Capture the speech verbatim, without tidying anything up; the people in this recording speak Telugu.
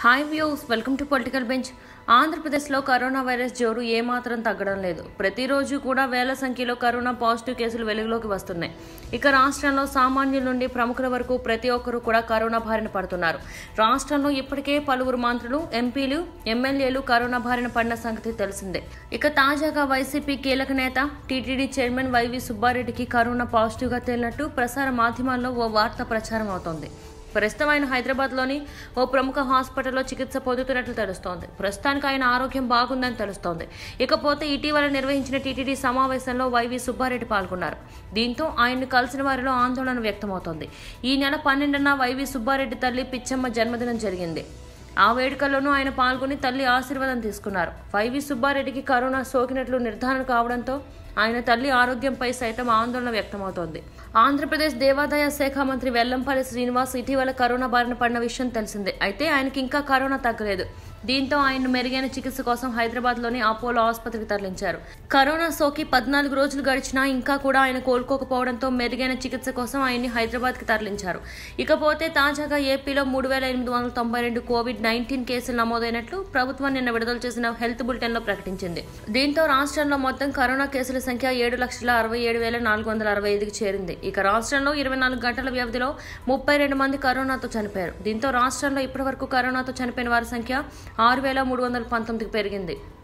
Hi viewers, welcome to political bench. ఆంధ్రప్రదేశ్లో కరోనా వైరస్ జోరు ఏమాత్రం తగ్గడం లేదు. ప్రతిరోజు కూడా వేల సంఖ్యలో కరోనా పాజిటివ్ కేసులు వెలుగులోకి వస్తున్నాయి. ఇక రాష్ట్రంలో సామాన్యుల నుండి ప్రముఖుల వరకు ప్రతి ఒక్కరూ కూడా కరోనా బారిన పడుతున్నారు. రాష్ట్రంలో ఇప్పటికే పలువురు మంత్రులు, ఎంపీలు, ఎమ్మెల్యేలు కరోనా బారిన పడిన సంగతి తెలిసిందే. ఇక తాజాగా వైసీపీ కీలక నేత టీటీడీ చైర్మన్ వైవి సుబ్బారెడ్డికి కరోనా పాజిటివ్గా తేలినట్టు ప్రసార మాధ్యమాల్లో ఓ వార్త ప్రచారం అవుతోంది. ప్రస్తుతం ఆయన హైదరాబాద్లోని ఓ ప్రముఖ హాస్పిటల్లో చికిత్స పొందుతున్నట్లు తెలుస్తోంది. ప్రస్తుతానికి ఆయన ఆరోగ్యం బాగుందని తెలుస్తోంది. ఇకపోతే ఇటీవల నిర్వహించిన టీటీడీ సమావేశంలో వైవి సుబ్బారెడ్డి పాల్గొన్నారు. దీంతో ఆయన్ను కలిసిన వారిలో ఆందోళన వ్యక్తమవుతోంది. ఈ నెల పన్నెండున వైవి సుబ్బారెడ్డి తల్లి పిచ్చమ్మ జన్మదినం జరిగింది. ఆ వేడుకల్లోనూ ఆయన పాల్గొని తల్లి ఆశీర్వాదం తీసుకున్నారు. వైవి సుబ్బారెడ్డికి కరోనా సోకినట్లు నిర్ధారణ కావడంతో ఆయన తల్లి ఆరోగ్యంపై సైతం ఆందోళన వ్యక్తమవుతోంది. ఆంధ్రప్రదేశ్ దేవాదాయ శాఖ మంత్రి వెల్లంపల్లి శ్రీనివాస్ ఇటీవల కరోనా బారిన పడిన విషయం తెలిసిందే. అయితే ఆయనకి ఇంకా కరోనా తగ్గలేదు. దీంతో ఆయన్ను మెరుగైన చికిత్స కోసం హైదరాబాద్లోని అపోలో ఆసుపత్రికి తరలించారు. కరోనా సోకి పద్నాలుగు రోజులు గడిచినా ఇంకా కూడా ఆయన కోలుకోకపోవడంతో మెరుగైన చికిత్స కోసం ఆయన్ని హైదరాబాద్కి తరలించారు. ఇకపోతే తాజాగా ఏపీలో మూడు వేల ఎనిమిది వందల తొంభై రెండు కోవిడ్ నైన్టీన్ కేసులు నమోదైనట్లు ప్రభుత్వం నిన్న విడుదల చేసిన హెల్త్ బులెటిన్లో ప్రకటించింది. దీంతో రాష్ట్రంలో మొత్తం కరోనా కేసుల సంఖ్య ఏడు లక్షల అరవై ఏడు వేల నాలుగు వందల అరవై ఐదుకి చేరింది. ఇక రాష్ట్రంలో ఇరవై నాలుగు గంటల వ్యవధిలో ముప్పై రెండు మంది కరోనాతో చనిపోయారు. దీంతో రాష్ట్రంలో ఇప్పటి వరకు కరోనాతో చనిపోయిన వారి సంఖ్య ఆరు వేల మూడు వందల పంతొమ్మిదికి పెరిగింది.